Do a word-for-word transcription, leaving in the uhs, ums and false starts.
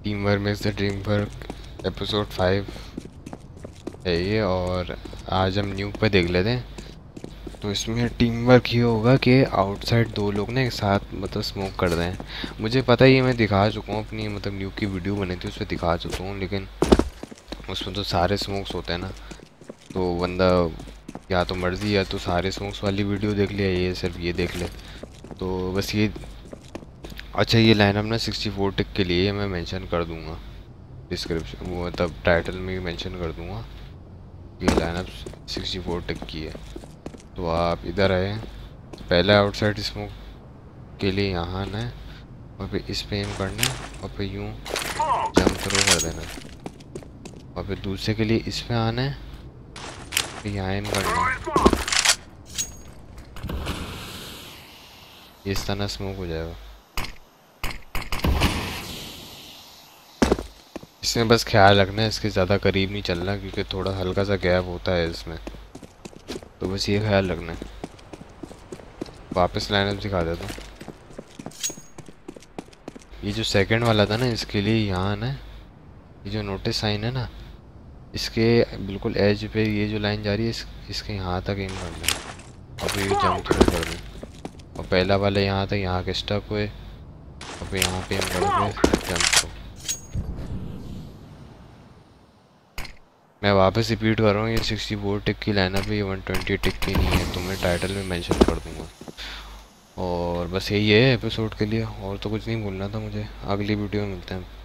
Team work makes the dream work episode five है ये। और आज हम न्यूक पे देख लेते हैं। तो इसमें टीम वर्क ये होगा कि आउटसाइड दो लोग ना एक साथ मतलब स्मोक कर रहे हैं। मुझे पता ही है, मैं दिखा चुका हूँ अपनी मतलब न्यूक की वीडियो बनी थी उस पर दिखा चुका हूँ, लेकिन उसमें तो सारे स्मोक्स होते हैं ना, तो बंदा या तो मर्जी या तो सारे स्मोक्स वाली वीडियो देख लिया, ये सिर्फ ये देख ले। तो बस ये अच्छा, ये लाइनअप ना सिक्सटी फोर टिक के लिए मैं मेंशन कर दूंगा डिस्क्रिप्शन, वो मतलब टाइटल में भी मेंशन कर दूंगा। ये लाइनअप सिक्सटी फोर टिक की है। तो आप इधर आए, पहला आउटसाइड स्मोक के लिए यहाँ आना है और फिर इस पे एम करना है और फिर यूँ जंप थ्रो कर देना है। और फिर दूसरे के लिए इस पे आना है, फिर यहाँ एम करना है, इस तरह स्मोक हो जाएगा। इसमें बस ख्याल रखना है, इसके ज़्यादा करीब नहीं चलना क्योंकि थोड़ा हल्का सा गैप होता है इसमें, तो बस ये ख्याल रखना है। वापस लाइनअप दिखा देता हूँ। ये जो सेकंड वाला था ना, इसके लिए यहाँ आना है, ये जो नोटिस साइन है ना, इसके बिल्कुल एज पे ये जो लाइन जा रही है इस, इसके यहाँ तक एम करना है और फिर ये जंप थ्रो कर दें। और पहला वाला यहाँ तक यहाँ के स्टक हुए और फिर यहाँ पे एम करोगे जंप थ्रो। मैं वापस रिपीट कर रहा हूँ, ये सिक्सटी फोर टिक की लाइनअप है, ये वन ट्वेंटी टिक की नहीं है, तो मैं टाइटल में मेंशन कर दूँगा। और बस यही है एपिसोड के लिए, और तो कुछ नहीं बोलना था मुझे। अगली वीडियो में मिलते हैं।